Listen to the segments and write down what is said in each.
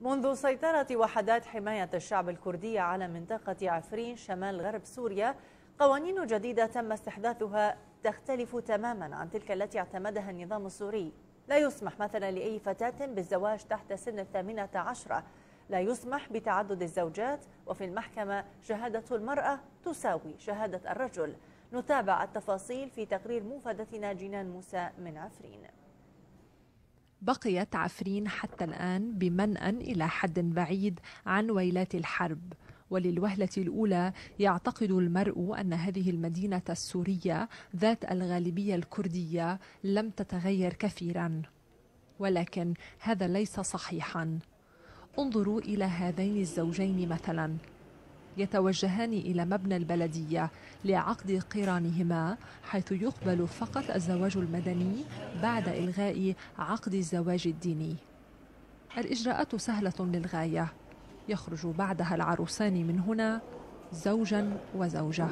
منذ سيطرة وحدات حماية الشعب الكردية على منطقة عفرين شمال غرب سوريا، قوانين جديدة تم استحداثها تختلف تماما عن تلك التي اعتمدها النظام السوري. لا يسمح مثلا لأي فتاة بالزواج تحت سن 18، لا يسمح بتعدد الزوجات، وفي المحكمة شهادة المرأة تساوي شهادة الرجل. نتابع التفاصيل في تقرير موفدتنا جنان موسى من عفرين. بقيت عفرين حتى الآن بمنأى إلى حد بعيد عن ويلات الحرب، وللوهلة الأولى يعتقد المرء أن هذه المدينة السورية ذات الغالبية الكردية لم تتغير كثيرا، ولكن هذا ليس صحيحا. انظروا إلى هذين الزوجين مثلا، يتوجهان إلى مبنى البلدية لعقد قرانهما، حيث يقبل فقط الزواج المدني بعد إلغاء عقد الزواج الديني. الإجراءات سهلة للغاية، يخرج بعدها العروسان من هنا زوجا وزوجة.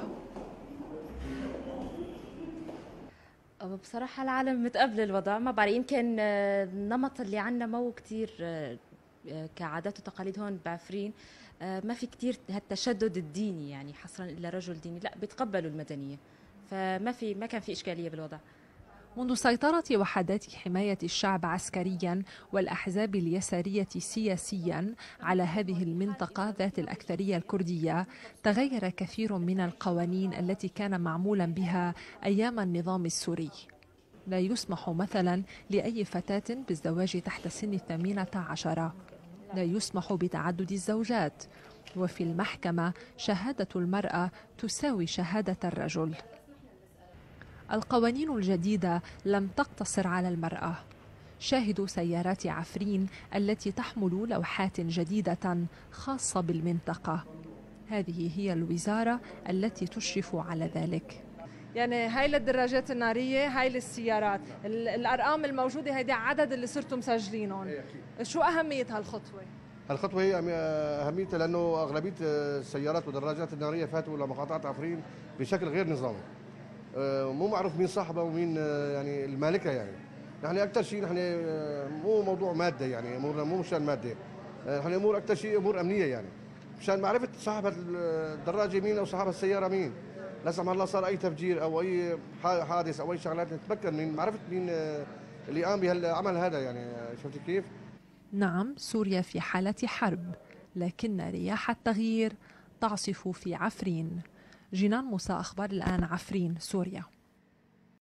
بصراحة العالم متقبل الوضع، ما بعرف، يمكن النمط اللي عنا مو كتير كعادات وتقاليد هون بعفرين، ما في كتير هالتشدد الديني، يعني حصرا إلا رجل ديني، لا بيتقبلوا المدنية، ما كان في إشكالية بالوضع. منذ سيطرة وحدات حماية الشعب عسكريا والأحزاب اليسارية سياسيا على هذه المنطقة ذات الأكثرية الكردية، تغير كثير من القوانين التي كان معمولا بها أيام النظام السوري. لا يسمح مثلا لأي فتاة بالزواج تحت سن 18، لا يسمح بتعدد الزوجات، وفي المحكمة شهادة المرأة تساوي شهادة الرجل. القوانين الجديدة لم تقتصر على المرأة. شاهدوا سيارات عفرين التي تحمل لوحات جديدة خاصة بالمنطقة. هذه هي الوزارة التي تشرف على ذلك. يعني هاي للدراجات النارية، هاي للسيارات، الأرقام الموجودة هيدي عدد اللي صرتوا مسجلينهم. شو أهمية هالخطوة؟ الخطوة هي أهميتها لأنه أغلبية السيارات والدراجات النارية فاتوا لمقاطعة عفرين بشكل غير نظامي. مو معروف مين صاحبها ومين يعني المالكة. يعني نحن أكثر شيء نحن مو موضوع مادة، يعني أمورنا مو مشان مادة، نحن أمور أكثر شيء أمور أمنية، يعني مشان معرفة صاحب الدراجة مين أو صاحب السيارة مين. لا سمح الله صار أي تفجير أو أي حادث أو أي شغلات، نتمكن من معرفة مين اللي قام بهالعمل هذا. يعني شفت كيف؟ نعم، سوريا في حالة حرب، لكن رياح التغيير تعصف في عفرين. جنان موسى، أخبار الآن، عفرين، سوريا.